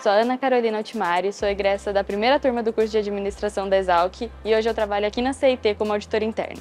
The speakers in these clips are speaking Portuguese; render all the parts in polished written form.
Sou a Ana Carolina Altimari, sou egressa da primeira turma do curso de Administração da Exalc e hoje eu trabalho aqui na CIT como auditora interna.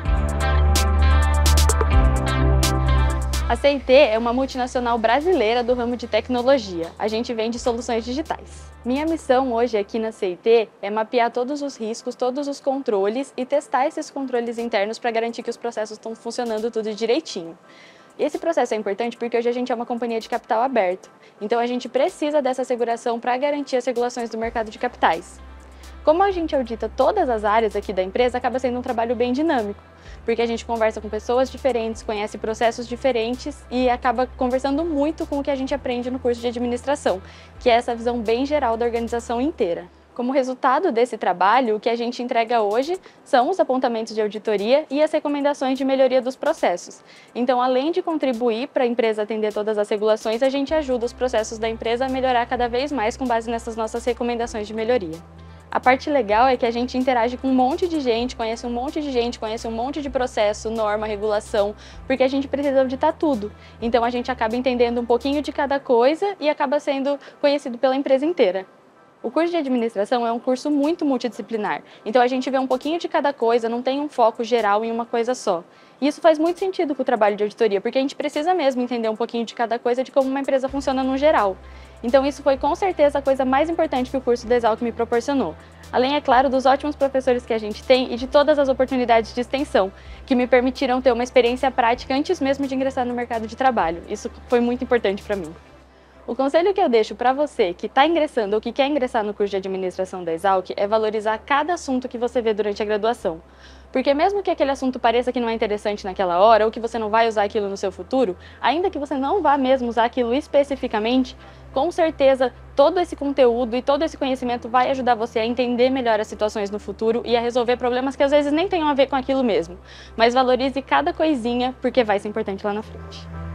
A CIT é uma multinacional brasileira do ramo de tecnologia. A gente vende soluções digitais. Minha missão hoje aqui na CIT é mapear todos os riscos, todos os controles e testar esses controles internos para garantir que os processos estão funcionando tudo direitinho. E esse processo é importante porque hoje a gente é uma companhia de capital aberto, então a gente precisa dessa asseguração para garantir as regulações do mercado de capitais. Como a gente audita todas as áreas aqui da empresa, acaba sendo um trabalho bem dinâmico, porque a gente conversa com pessoas diferentes, conhece processos diferentes e acaba conversando muito com o que a gente aprende no curso de administração, que é essa visão bem geral da organização inteira. Como resultado desse trabalho, o que a gente entrega hoje são os apontamentos de auditoria e as recomendações de melhoria dos processos. Então, além de contribuir para a empresa atender todas as regulações, a gente ajuda os processos da empresa a melhorar cada vez mais com base nessas nossas recomendações de melhoria. A parte legal é que a gente interage com um monte de gente, conhece um monte de processo, norma, regulação, porque a gente precisa auditar tudo. Então, a gente acaba entendendo um pouquinho de cada coisa e acaba sendo conhecido pela empresa inteira. O curso de administração é um curso muito multidisciplinar, então a gente vê um pouquinho de cada coisa, não tem um foco geral em uma coisa só. E isso faz muito sentido com o trabalho de auditoria, porque a gente precisa mesmo entender um pouquinho de cada coisa, de como uma empresa funciona no geral. Então isso foi com certeza a coisa mais importante que o curso da Exalc me proporcionou. Além, é claro, dos ótimos professores que a gente tem e de todas as oportunidades de extensão, que me permitiram ter uma experiência prática antes mesmo de ingressar no mercado de trabalho. Isso foi muito importante para mim. O conselho que eu deixo para você que está ingressando ou que quer ingressar no curso de administração da Exalc é valorizar cada assunto que você vê durante a graduação. Porque mesmo que aquele assunto pareça que não é interessante naquela hora ou que você não vai usar aquilo no seu futuro, ainda que você não vá mesmo usar aquilo especificamente, com certeza todo esse conteúdo e todo esse conhecimento vai ajudar você a entender melhor as situações no futuro e a resolver problemas que às vezes nem tenham a ver com aquilo mesmo. Mas valorize cada coisinha porque vai ser importante lá na frente.